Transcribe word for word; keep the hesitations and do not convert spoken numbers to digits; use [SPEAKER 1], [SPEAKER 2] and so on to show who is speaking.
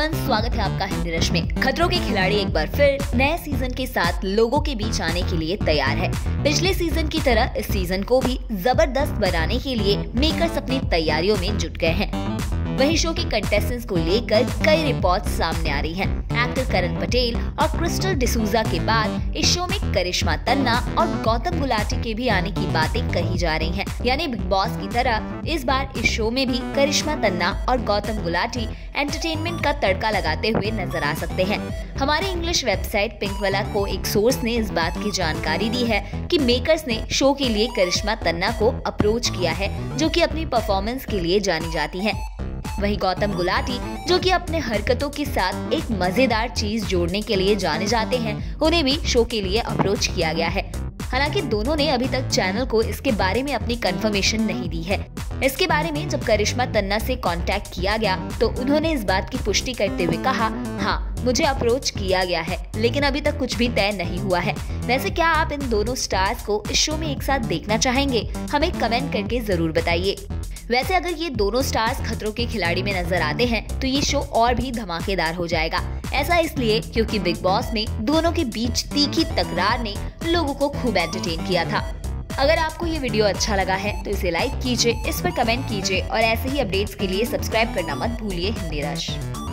[SPEAKER 1] Everyone, स्वागत है आपका हिंदी रश में। खतरों के खिलाड़ी एक बार फिर नए सीजन के साथ लोगों के बीच आने के लिए तैयार है। पिछले सीजन की तरह इस सीजन को भी जबरदस्त बनाने के लिए मेकर्स अपनी तैयारियों में जुट गए हैं। वहीं शो के कंटेस्टेंट्स को लेकर कई रिपोर्ट्स सामने आ रही हैं। एक्टर करण पटेल और क्रिस्टल डिसूजा के बाद इस शो में करिश्मा तन्ना और गौतम गुलाटी के भी आने की बातें कही जा रही हैं। यानी बिग बॉस की तरह इस बार इस शो में भी करिश्मा तन्ना और गौतम गुलाटी एंटरटेनमेंट का तड़का लगाते हुए नजर आ सकते हैं। हमारे इंग्लिश वेबसाइट पिंकवाला को एक सोर्स ने इस बात की जानकारी दी है कि मेकर्स ने शो के लिए करिश्मा तन्ना को अप्रोच किया है, जो कि अपनी परफॉर्मेंस के लिए जानी जाती हैं। वहीं गौतम गुलाटी, जो कि अपने हरकतों के साथ एक मजेदार चीज जोड़ने के लिए जाने जाते हैं, उन्हें भी शो के लिए अप्रोच किया गया है। हालांकि दोनों ने अभी तक चैनल को इसके बारे में अपनी कंफर्मेशन नहीं दी है। इसके बारे में जब करिश्मा तन्ना से कांटेक्ट किया गया तो उन्होंने इस बात की पुष्टि करते हुए कहा, हाँ मुझे अप्रोच किया गया है, लेकिन अभी तक कुछ भी तय नहीं हुआ है। वैसे क्या आप इन दोनों स्टार्स को इस शो में एक साथ देखना चाहेंगे? हमें कमेंट करके जरूर बताइए। वैसे अगर ये दोनों स्टार्स खतरों के खिलाड़ी में नजर आते हैं तो ये शो और भी धमाकेदार हो जाएगा। ऐसा इसलिए क्योंकि बिग बॉस में दोनों के बीच तीखी तकरार ने लोगों को खूब एंटरटेन किया था। अगर आपको ये वीडियो अच्छा लगा है तो इसे लाइक कीजिए, इस पर कमेंट कीजिए और ऐसे ही अपडेट्स के लिए सब्सक्राइब करना मत भूलिए हिंदी रश।